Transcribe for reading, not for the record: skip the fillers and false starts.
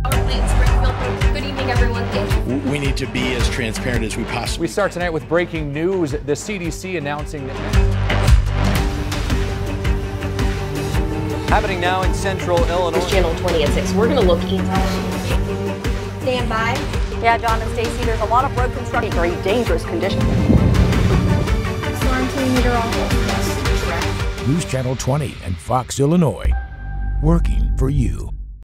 Springfield. Good evening, everyone. We need to be as transparent as we possibly We start tonight with breaking news. The CDC announcing that. Happening now in central Illinois. NewsChannel 20 at 6. We're going to look east. Stand by. Yeah, John and Stacy, there's a lot of road construction. Very dangerous conditions. Storm team meteorologist. NewsChannel 20 and Fox, Illinois. Working for you.